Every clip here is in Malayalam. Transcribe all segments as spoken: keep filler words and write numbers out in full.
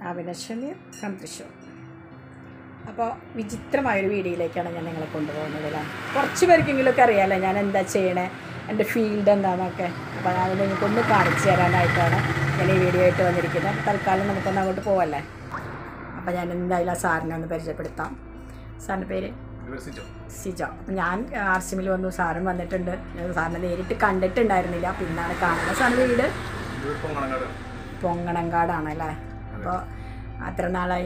അവിനാശി ഫ്രം തൃശ്ശൂർ. അപ്പോൾ വിചിത്രമായൊരു വീഡിയോയിലേക്കാണ് ഞാൻ നിങ്ങളെ കൊണ്ടുപോകുന്നത് അല്ലേ. കുറച്ച് പേർക്കെങ്കിലുമൊക്കെ അറിയാമല്ലോ ഞാൻ എന്താ ചെയ്യണേ, എൻ്റെ ഫീൽഡ് എന്താണെന്നൊക്കെ. അപ്പോൾ ഞാൻ നിങ്ങൾക്കൊന്ന് കാണിച്ചു തരാനായിട്ടാണ് ഞാൻ ഈ വീഡിയോ ആയിട്ട് വന്നിരിക്കുന്നത്. തൽക്കാലം നമുക്കൊന്ന് അങ്ങോട്ട് പോവല്ലേ. അപ്പോൾ ഞാൻ എന്തായാലും ആ സാറിനെ ഒന്ന് പരിചയപ്പെടുത്താം. സാറിൻ്റെ പേര് സിജോ. അപ്പം ഞാൻ ആർ സി എമ്മിൽ വന്നു, സാറും വന്നിട്ടുണ്ട്. ഞാൻ സാറിനെ നേരിട്ട് കണ്ടിട്ടുണ്ടായിരുന്നില്ല, പിന്നാണ് കാണുന്നത്. സാറിൻ്റെ വീട് പൊങ്ങണങ്കാടാണല്ലേ. അപ്പോൾ അത്ര നാളായി?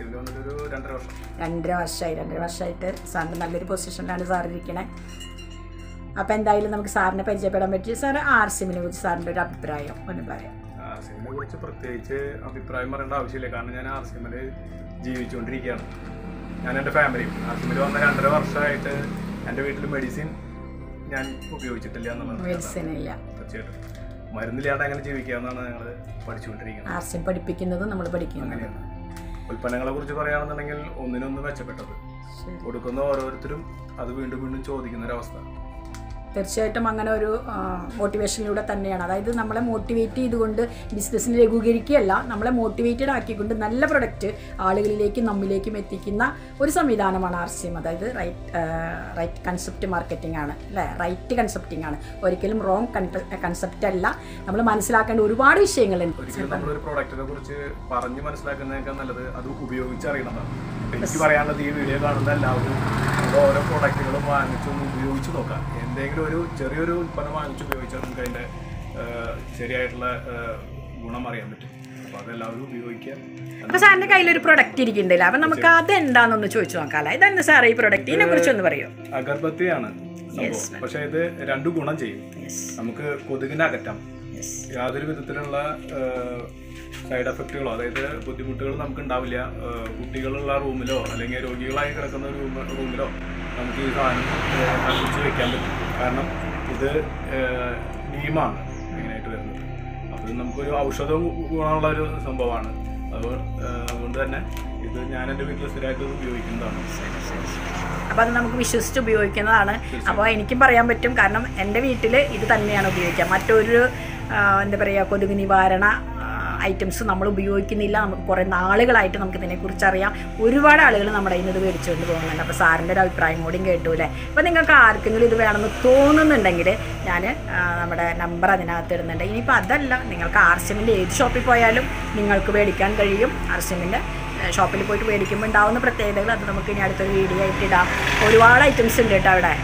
രണ്ടര വർഷമായി. രണ്ടര വർഷമായിട്ട് സാറിൻ്റെ നല്ലൊരു പൊസിഷനിലാണ് സാർ ഇരിക്കണേ. അപ്പോൾ എന്തായാലും നമുക്ക് സാറിനെ പരിചയപ്പെടാൻ പറ്റി. സാർ ആർ സി എമ്മിനെ കുറിച്ച് സാറിൻ്റെ ഒരു അഭിപ്രായം ഒന്ന് പറയാം. ആർ സി എമ്മിനെ കുറിച്ച് പ്രത്യേകിച്ച് അഭിപ്രായം പറയേണ്ട ആവശ്യമില്ല, കാരണം ഞാൻ ആർ സി എമ്മിൽ ജീവിച്ചുകൊണ്ടിരിക്കുകയാണ്. ഞാൻ എൻ്റെ ഫാമിലിയും ആർ സി എമ്മിൽ വന്ന രണ്ടര വർഷമായിട്ട് എൻ്റെ വീട്ടിൽ മെഡിസിൻ ഞാൻ ഉപയോഗിച്ചിട്ടില്ല എന്നുള്ളത്. മെഡിസിൻ ഇല്ല, തീർച്ചയായിട്ടും മരുന്നില്ലാണ്ട് അങ്ങനെ ജീവിക്കാമെന്നാണ് ഞങ്ങൾ പഠിച്ചുകൊണ്ടിരിക്കുന്നത്. ആർ സി എം പഠിപ്പിക്കുന്നത് നമ്മൾ പഠിക്കുന്നത് അങ്ങനെയാണ്. ഉൽപ്പന്നങ്ങളെ കുറിച്ച് പറയുകയാണെന്നുണ്ടെങ്കിൽ ഒന്നിനൊന്ന് മെച്ചപ്പെട്ടത്, കൊടുക്കുന്ന ഓരോരുത്തരും അത് വീണ്ടും വീണ്ടും ചോദിക്കുന്ന ഒരവസ്ഥ. തീർച്ചയായിട്ടും അങ്ങനെ ഒരു മോട്ടിവേഷനിലൂടെ തന്നെയാണ്. അതായത് നമ്മളെ മോട്ടിവേറ്റ് ചെയ്തുകൊണ്ട് ബിസിനസ്സിന് ലഘൂകരിക്കുകയല്ല, നമ്മളെ മോട്ടിവേറ്റഡ് ആക്കിക്കൊണ്ട് നല്ല പ്രൊഡക്റ്റ് ആളുകളിലേക്കും നമ്മിലേക്കും എത്തിക്കുന്ന ഒരു സംവിധാനമാണ് ആർ സി എം. അതായത് റൈറ്റ് റൈറ്റ് കൺസെപ്റ്റ് മാർക്കറ്റിംഗ് ആണ് അല്ലേ, റൈറ്റ് കൺസെപ്റ്റിംഗ് ആണ്, ഒരിക്കലും റോങ് കൺസെപ്റ്റ് അല്ല. നമ്മൾ മനസ്സിലാക്കേണ്ട ഒരുപാട് വിഷയങ്ങളുണ്ട്. ഒരിക്കലും നമ്മളൊരു പ്രോഡക്റ്റിനെ കുറിച്ച് പറഞ്ഞ് മനസ്സിലാക്കുന്നതിനേക്കാൾ നല്ലത് അത് ഉപയോഗിച്ചറിയണതാണ്. എനിക്ക് പറയാനുള്ളത് ഈ വീഡിയോ കാണുന്ന എല്ലാവരും ഓരോ പ്രോഡക്റ്റുകളും വാങ്ങിച്ചൊന്ന് ഉപയോഗിച്ച് നോക്കാം. എന്തെങ്കിലും ഒരു ചെറിയൊരു ഉൽപ്പന്നം വാങ്ങിച്ച് ഉപയോഗിച്ചാൽ നമുക്ക് അതിൻ്റെ ശരിയായിട്ടുള്ള ഗുണം അറിയാൻ പറ്റും. അപ്പോൾ അതെല്ലാവരും ഉപയോഗിക്കാം. അപ്പോൾ സാറിൻ്റെ കയ്യിലൊരു പ്രൊഡക്റ്റ് ഇരിക്കുന്നുണ്ടല്ലോ, അപ്പം നമുക്ക് അതെന്താണെന്നൊന്ന് ചോദിച്ചു നോക്കാമല്ലോ. ഇതെന്താ സാറേ ഈ പ്രൊഡക്റ്റ്, ഇതിനെ കുറിച്ച് ഒന്ന് പറയോ? അഗർബത്തിയാണ് സംഭവം, പക്ഷേ ഇത് രണ്ടു ഗുണം ചെയ്യും. നമുക്ക് കൊതുകിനെ അകറ്റാം, യാതൊരു വിധത്തിലുള്ള സൈഡ് എഫക്റ്റുകളോ അതായത് ബുദ്ധിമുട്ടുകളും നമുക്ക് ഉണ്ടാവില്ല. കുട്ടികളുള്ള റൂമിലോ അല്ലെങ്കിൽ രോഗികളായി കിടക്കുന്ന റൂം റൂമിലോ നമുക്ക് ഈ സാധനം കത്തിച്ച് വെക്കാൻ പറ്റും. കാരണം ഇത് നീമാണ് മെയിനായിട്ട് വരുന്നത്. അപ്പോൾ നമുക്കൊരു ഔഷധ ഗുണമുള്ള ഒരു സംഭവമാണ്. അത് അതുകൊണ്ട് തന്നെ ഇത് ഞാൻ എൻ്റെ വീട്ടിൽ സ്ഥിരമായിട്ട് ഉപയോഗിക്കുന്നതാണ്. അപ്പോൾ അത് നമുക്ക് വിശ്വസിച്ച് ഉപയോഗിക്കുന്നതാണ്. അപ്പോൾ എനിക്കും പറയാൻ പറ്റും, കാരണം എൻ്റെ വീട്ടിൽ ഇത് തന്നെയാണ് ഉപയോഗിക്കുക. മറ്റൊരു എന്താ പറയുക കൊതുക് നിവാരണ ഐറ്റംസ് നമ്മൾ ഉപയോഗിക്കുന്നില്ല. നമുക്ക് കുറേ നാളുകളായിട്ട് നമുക്ക് ഇതിനെക്കുറിച്ച് അറിയാം. ഒരുപാട് ആളുകൾ നമ്മുടെ കയ്യിൽ നിന്ന് ഇത് മേടിച്ചുകൊണ്ട് പോകുന്നുണ്ട്. അപ്പോൾ സാറിൻ്റെ ഒരു അഭിപ്രായം കൂടിയും കേട്ടു അല്ലേ. അപ്പോൾ നിങ്ങൾക്ക് ആർക്കെങ്കിലും ഇത് വേണമെന്ന് തോന്നുന്നുണ്ടെങ്കിൽ ഞാൻ നമ്മുടെ നമ്പർ അതിനകത്ത് ഇടുന്നുണ്ട്. ഇനിയിപ്പോൾ അതല്ല, നിങ്ങൾക്ക് ആർ സി എമ്മിൻ്റെ ഏത് ഷോപ്പിൽ പോയാലും നിങ്ങൾക്ക് മേടിക്കാൻ കഴിയും. ആർ സി എമ്മിൻ്റെ ഷോപ്പിൽ പോയിട്ട് മേടിക്കുമ്പോൾ ഉണ്ടാവുന്ന പ്രത്യേകതകൾ അത് നമുക്ക് ഇനി അടുത്തൊരു വീഡിയോ ആയിട്ട് ഇടാം. ഒരുപാട് ഐറ്റംസ് ഉണ്ട് കേട്ടോ അവിടെ.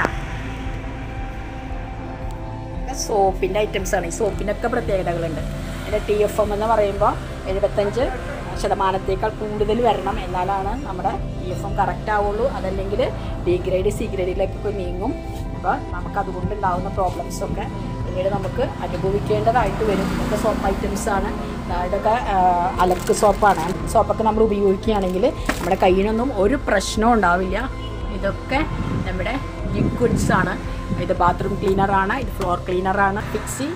സോപ്പിൻ്റെ ഐറ്റംസാണ്. ഈ സോപ്പിനൊക്കെ പ്രത്യേകതകളുണ്ട്. അതിൻ്റെ ടി എഫ് എം എന്ന് പറയുമ്പോൾ എഴുപത്തഞ്ച് ശതമാനത്തേക്കാൾ കൂടുതൽ വരണം, എന്നാലാണ് നമ്മുടെ ടി എഫ് എം കറക്റ്റ് ആവുള്ളൂ. അതല്ലെങ്കിൽ ഡി ഗ്രേഡ് സി ഗ്രേഡിലേക്കൊക്കെ നീങ്ങും. അപ്പോൾ നമുക്കതുകൊണ്ടുണ്ടാകുന്ന പ്രോബ്ലംസൊക്കെ പിന്നീട് നമുക്ക് അനുഭവിക്കേണ്ടതായിട്ട് വരും. ഇതൊക്കെ സോപ്പ് ഐറ്റംസാണ്. ഇതൊക്കെ അലക്ക് സോപ്പാണ്. സോപ്പൊക്കെ നമ്മൾ ഉപയോഗിക്കുകയാണെങ്കിൽ നമ്മുടെ കയ്യിനൊന്നും ഒരു പ്രശ്നവും ഉണ്ടാവില്ല. ഇതൊക്കെ നമ്മുടെ ലിക്വിഡ്സാണ്. ഇത് ബാത്റൂം ക്ലീനറാണ്, ഇത് ഫ്ലോർ ക്ലീനറാണ്, ഫിക്സി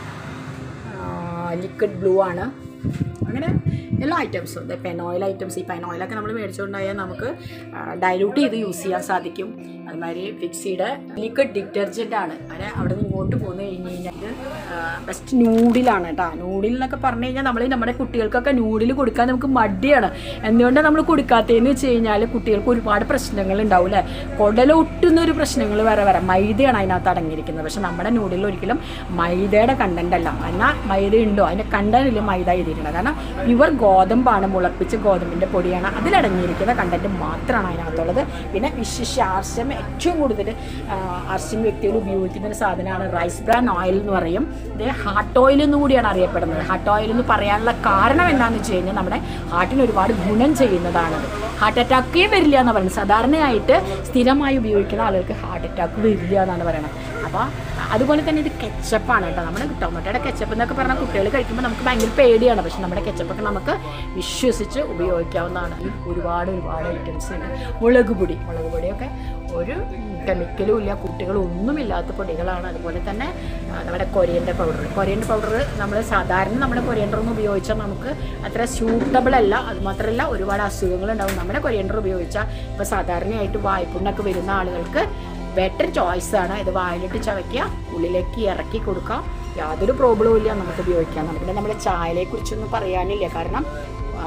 ലിക്വിഡ് ബ്ലൂ ആണ്. അങ്ങനെ എല്ലാ ഐറ്റംസും. ഇത് പെനോയിൽ ഐറ്റംസ്. ഈ പെനോയിലൊക്കെ നമ്മൾ മേടിച്ചുകൊണ്ടായാൽ നമുക്ക് ഡൈലൂട്ട് ചെയ്ത് യൂസ് ചെയ്യാൻ സാധിക്കും. അതുമാതിരി ഫിക്സിയുടെ ലിക്വിഡ് ഡിറ്റർജൻ്റ് ആണ്. അങ്ങനെ അവിടെ നിന്ന് ഇങ്ങോട്ട് പോന്നു കഴിഞ്ഞ് കഴിഞ്ഞാൽ ഇത് ബെസ്റ്റ് നൂഡിലാണ് കേട്ടോ. നൂഡിൽ എന്നൊക്കെ പറഞ്ഞു കഴിഞ്ഞാൽ നമ്മൾ നമ്മുടെ കുട്ടികൾക്കൊക്കെ നൂഡിൽ കൊടുക്കാൻ നമുക്ക് മടിയാണ്. എന്തുകൊണ്ടാണ് നമ്മൾ കൊടുക്കാത്തതെന്ന് വെച്ച് കഴിഞ്ഞാൽ കുട്ടികൾക്ക് ഒരുപാട് പ്രശ്നങ്ങൾ ഉണ്ടാവും അല്ലേ. കുടലൊട്ടുന്നൊരു പ്രശ്നങ്ങൾ വരെ വരാം. മൈദയാണ് അതിനകത്ത് അടങ്ങിയിരിക്കുന്നത്. പക്ഷെ നമ്മുടെ നൂഡിൽ ഒരിക്കലും മൈദയുടെ കണ്ടൻ്റ് അല്ല. എന്നാൽ മൈദ ഉണ്ടോ അതിൻ്റെ കണ്ടന്റിൽ മൈദ എഴുതിയിട്ടുണ്ട്. കാരണം പ്യുവർ ഗോതമ്പാണ്, മുളപ്പിച്ച് ഗോതമ്പിൻ്റെ പൊടിയാണ്. അതിലടങ്ങിയിരിക്കുന്ന കണ്ടന്റ് മാത്രമാണ് അതിനകത്തുള്ളത്. പിന്നെ വിശിഷ്ട ആർ സി എം ഏറ്റവും കൂടുതൽ ആർ സി എം വ്യക്തികൾ ഉപയോഗിക്കുന്ന ഒരു സാധനമാണ് റൈസ് ബ്രാൻ ഓയിൽ എന്ന് പറയും. ഇത് ഹാർട്ട് ഓയിൽ എന്ന് കൂടിയാണ് അറിയപ്പെടുന്നത്. ഹാർട്ട് ഓയിൽ എന്ന് പറയാനുള്ള കാരണം എന്താണെന്ന് വെച്ച് കഴിഞ്ഞാൽ നമ്മുടെ ഹാർട്ടിന് ഒരുപാട് ഗുണം ചെയ്യുന്നതാണത്. ഹാർട്ട് അറ്റാക്കേ വരില്ല എന്ന് പറയുന്നത്. സാധാരണയായിട്ട് സ്ഥിരമായി ഉപയോഗിക്കുന്ന ആളുകൾക്ക് ഹാർട്ട് അറ്റാക്ക് വരില്ല എന്നാണ് പറയുന്നത്. അപ്പോൾ അതുപോലെ തന്നെ ഇത് കെച്ചപ്പാണ് കേട്ടോ. നമ്മുടെ ടൊമാറ്റോയുടെ കെച്ചപ്പ് എന്നൊക്കെ പറഞ്ഞാൽ കുട്ടികൾ കഴിക്കുമ്പോൾ നമുക്ക് ഭയങ്കര പേടിയാണ്. പക്ഷെ നമ്മുടെ കെച്ചപ്പൊക്കെ നമുക്ക് വിശ്വസിച്ച് ഉപയോഗിക്കാവുന്നതാണ്. ഒരുപാട് ഒരുപാട് ഐറ്റംസ് ഉണ്ട്. മുളക് പൊടി മുളക് പൊടിയൊക്കെ ഒരു കെമിക്കലും ഇല്ല, കുട്ടികളൊന്നുമില്ലാത്ത പൊടികളാണ്. അതുപോലെ തന്നെ നമ്മുടെ കൊറിയൻഡർ പൗഡർ കൊറിയൻഡർ പൗഡർ നമ്മൾ സാധാരണ നമ്മുടെ കൊറിയൻഡറൊന്നും ഉപയോഗിച്ചാൽ നമുക്ക് അത്ര സ്യൂട്ടബിൾ അല്ല. അതുമാത്രമല്ല ഒരുപാട് അസുഖങ്ങളുണ്ടാവും നമ്മുടെ കൊറിയൻഡർ ഉപയോഗിച്ചാൽ. ഇപ്പോൾ സാധാരണയായിട്ട് വായ്പുണ്ണൊക്കെ വരുന്ന ആളുകൾക്ക് ബെറ്റർ ചോയ്സാണ്. ഇത് വായിലിട്ട് ചവയ്ക്കുക, ഉള്ളിലേക്ക് ഇറക്കി കൊടുക്കാം, യാതൊരു പ്രോബ്ലവും ഇല്ല, നമുക്ക് ഉപയോഗിക്കാം. നമുക്ക് നമ്മുടെ ചായയെക്കുറിച്ചൊന്നും പറയാനില്ല. കാരണം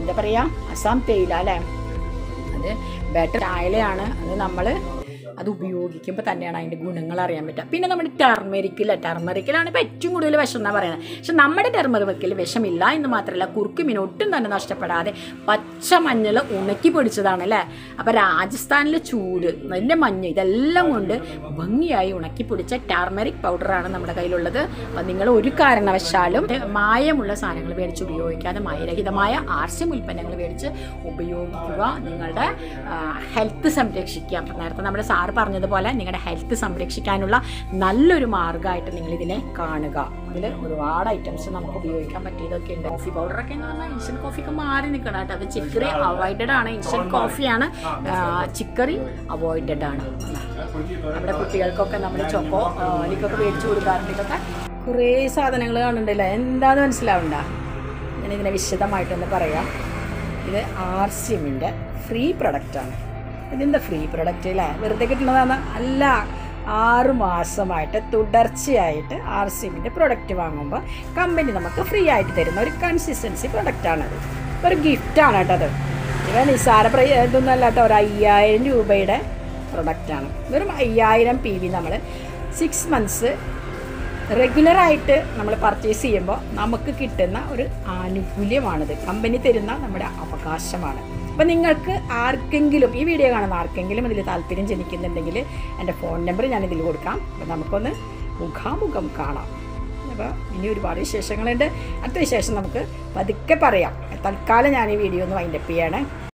എന്താ പറയുക, അസാം തേയില അല്ലേ, അത് ബെറ്റർ ചായലയാണ്. അത് നമ്മൾ അത് ഉപയോഗിക്കുമ്പോൾ തന്നെയാണ് അതിൻ്റെ ഗുണങ്ങൾ അറിയാൻ പറ്റുക. പിന്നെ നമ്മുടെ ടെർമറിക്കില്ല, ടെർമറിക്കിലാണ് ഇപ്പോൾ ഏറ്റവും കൂടുതൽ വിഷം എന്നാണ് പറയുന്നത്. പക്ഷെ നമ്മുടെ ടെർമറിക്കിൽ വിഷമില്ല എന്ന് മാത്രമല്ല കുറുക്കുമീൻ ഒട്ടും തന്നെ നഷ്ടപ്പെടാതെ പച്ച മഞ്ഞൾ ഉണക്കി പൊടിച്ചതാണ് അല്ലേ. അപ്പോൾ രാജസ്ഥാനിലെ ചൂട്, നല്ല മഞ്ഞ്, ഇതെല്ലാം കൊണ്ട് ഭംഗിയായി ഉണക്കി പൊടിച്ച ടെർമറിക് പൗഡറാണ് നമ്മുടെ കയ്യിലുള്ളത്. അപ്പം നിങ്ങൾ ഒരു കാരണവശാലും മായമുള്ള സാധനങ്ങൾ മേടിച്ച് ഉപയോഗിക്കാതെ മായരഹിതമായ ആർസ്യം ഉൽപ്പന്നങ്ങൾ മേടിച്ച് ഉപയോഗിക്കുക. നിങ്ങളുടെ ഹെൽത്ത് സംരക്ഷിക്കുക. നേരത്തെ നമ്മുടെ സാറ് പറഞ്ഞതുപോലെ നിങ്ങളുടെ ഹെൽത്ത് സംരക്ഷിക്കാനുള്ള നല്ലൊരു മാർഗ്ഗമായിട്ട് നിങ്ങളിതിനെ കാണുക. അതിൽ ഒരുപാട് ഐറ്റംസ് നമുക്ക് ഉപയോഗിക്കാൻ പറ്റിയതൊക്കെ ഉണ്ട്. കോഫി പൗഡറൊക്കെ എന്ന് പറഞ്ഞാൽ ഇൻസ്റ്റൻറ്റ് കോഫിക്ക് മാറി നിൽക്കണം കേട്ടോ. അത് ചിക്കറി അവോയ്ഡഡ് ആണ്. ഇൻസ്റ്റൻറ്റ് കോഫിയാണ്, ചിക്കറി അവോയ്ഡഡ് ആണ്. നമ്മുടെ കുട്ടികൾക്കൊക്കെ നമ്മൾ ചോക്കോ ലിക്കൊക്കെ മേടിച്ച് കൊടുക്കാറുണ്ട്. ഇതൊക്കെ കുറേ സാധനങ്ങൾ കാണുന്നുണ്ടല്ലോ, എന്താണെന്ന് മനസ്സിലാവണ്ട. ഞാനിതിനെ വിശദമായിട്ടൊന്ന് പറയാം. ഇത് ആർസിഎമ്മിൻ്റെ ഫ്രീ പ്രൊഡക്റ്റാണ്. ഇതിൻ്റെ ഫ്രീ പ്രൊഡക്റ്റ് അല്ലേ, വെറുതെ കിട്ടുന്നതാണ് അല്ല. ആറ് മാസമായിട്ട് തുടർച്ചയായിട്ട് ആർ സി എമ്മിൻ്റെ പ്രൊഡക്റ്റ് വാങ്ങുമ്പോൾ കമ്പനി നമുക്ക് ഫ്രീ ആയിട്ട് തരുന്ന ഒരു കൺസിസ്റ്റൻസി പ്രൊഡക്റ്റാണത്. ഒരു ഗിഫ്റ്റാണ് കേട്ടോ അത്. ഇവ നിസ്സാര പ്രൈ ഇതൊന്നും അല്ല കേട്ടോ, ഒരു അയ്യായിരം രൂപയുടെ പ്രൊഡക്റ്റാണ്. വെറും അയ്യായിരം പി വി നമ്മൾ സിക്സ് മന്ത്സ് റെഗുലറായിട്ട് നമ്മൾ പർച്ചേസ് ചെയ്യുമ്പോൾ നമുക്ക് കിട്ടുന്ന ഒരു ആനുകൂല്യമാണിത്. കമ്പനി തരുന്ന നമ്മുടെ അവകാശമാണ്. അപ്പോൾ നിങ്ങൾക്ക് ആർക്കെങ്കിലും ഈ വീഡിയോ കാണുന്ന ആർക്കെങ്കിലും ഇതിൽ താല്പര്യം ജനിക്കുന്നുണ്ടെങ്കിൽ എൻ്റെ ഫോൺ നമ്പർ ഞാനിതിൽ കൊടുക്കാം. അപ്പോൾ നമുക്കൊന്ന് മുഖാമുഖം കാണാം. അപ്പോൾ ഇനി ഒരുപാട് വിശേഷങ്ങളുണ്ട്. അടുത്ത വിശേഷം നമുക്ക് പതുക്കെ പറയാം. തൽക്കാലം ഞാൻ ഈ വീഡിയോ ഒന്ന് വൈൻഡപ്പ് ചെയ്യാണ്.